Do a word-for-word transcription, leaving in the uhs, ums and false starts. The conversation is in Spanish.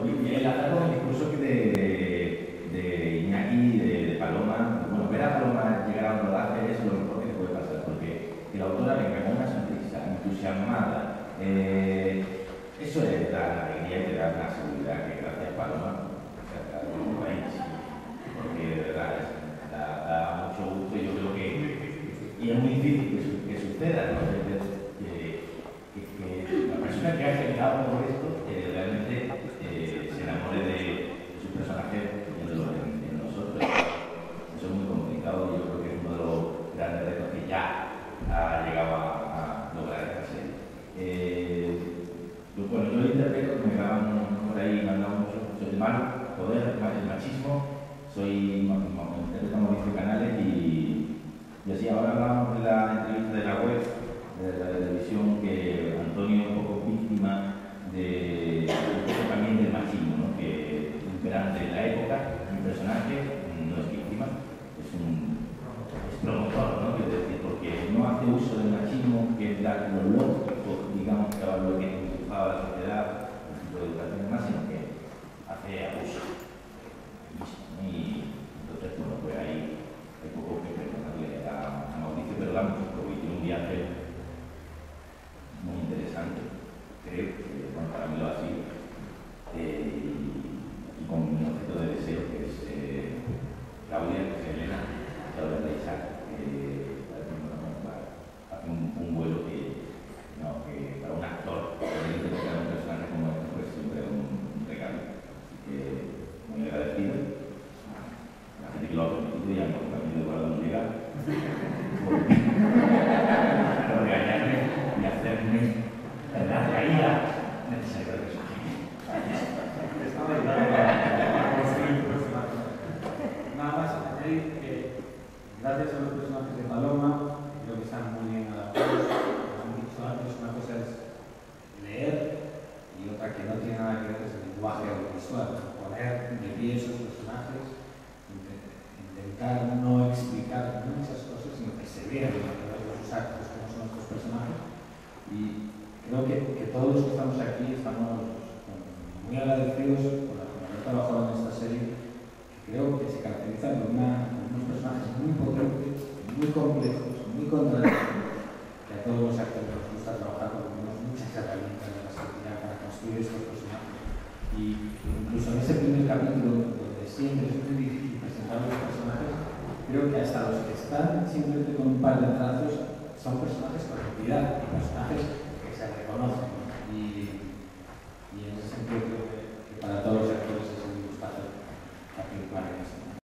y enlazar con el discurso que de, de Iñaki, de, de Paloma. Bueno, ver a Paloma llegar a un rodaje es lo mejor que puede pasar, porque que la autora venga con una sonrisa entusiasmada, eh, eso le da la alegría y te da una seguridad que gracias Paloma, o sea, a todo el país, porque de verdad es, da, da mucho gusto y yo creo que, y es muy difícil que, su, que suceda, ¿no? Que, que, que la persona que ha generado por esto eh, realmente eh, se enamore de, de su personaje viéndolo en, en nosotros. Eso es muy complicado y yo creo que es uno de los grandes retos que ya ha llegado a, a lograr esta serie. Eh, bueno, yo lo interpreto, me graban por ahí, me han dado mucho, soy el malo, poder, el machismo, soy interpreto a Mauricio Canales y, y así ahora hablamos de la entrevista de la web, de la televisión, que Antonio es un poco víctima de, un poco también del machismo, ¿no? Que es imperante en la época, mi personaje no es víctima, es un es promotor, ¿no? Quiero decir, porque no hace uso del machismo, que es la, lo lógico, digamos, que ahora lo que empujaba la sociedad, el tipo de educación y demás, sino que hace abuso. Y entonces, bueno, pues ahí hay poco que perdonarle a, a Mauricio, pero vamos, porque tiene un viaje muy interesante, creo que, bueno, para mí lo ha sido, eh, y con un objeto de deseo que es eh, Claudia, que es Elena, Claudia de Isaac, que hace un, un vuelo que, no, que para un actor, poder interpretar a un personaje como este, pues siempre es un, un regalo. Así que muy agradecido. La gente que lo ha permitido y a mí también de guardar un regalo. Por regañarme y hacerme la caída necesaria de eso. Nada más añadir que gracias a los personajes de Paloma, creo que están muy bien adaptados. Como han dicho antes, una cosa es leer y otra que no tiene nada que ver es el lenguaje audiovisual. Poner de pie esos personajes, intentar no explicar muchas cosas, sino que se vean a través de sus actos cómo son estos personajes. Y creo que, que todos los que estamos aquí estamos muy agradecidos por haber trabajado en esta serie, que creo que se caracteriza por, una, por unos personajes muy potentes, muy complejos, muy contradictorios, que a todos los actores nos gusta trabajar porque tenemos muchas herramientas de la seguridad para construir estos personajes. Y incluso en ese primer capítulo, donde siempre es muy difícil presentar los personajes, creo que hasta los que están simplemente con un par de trazos son personajes con entidad, personajes